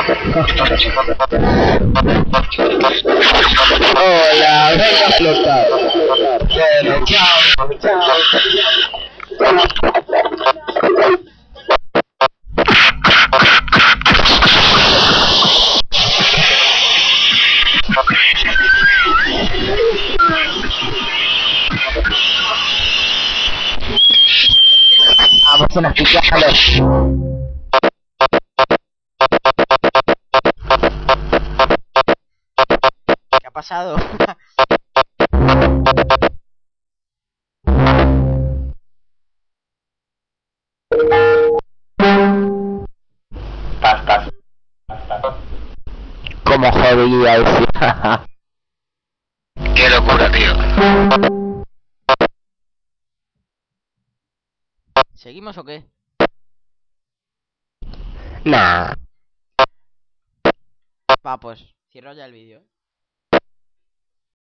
Hola, venga a flotar. Bueno, chao, chao. Vamos a explicarlo. ¿Qué ha pasado? Como jodía ese. Qué locura, tío. ¿Seguimos o qué? Nah. Va, pues cierro ya el vídeo.